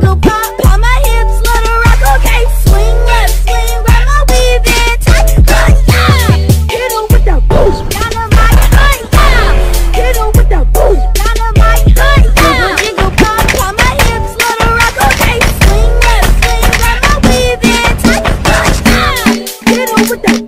jiggle pop, pop my hips, let her rock. Okay, swing left, swing right, my weave in tight. Yeah, hit her with that boost, dynamite. Yeah, hit her with that boost, dynamite. Yeah, jiggle pop, pop my hips, let her rock. Okay, swing left, swing right, my weave in tight. Yeah, hit her with that.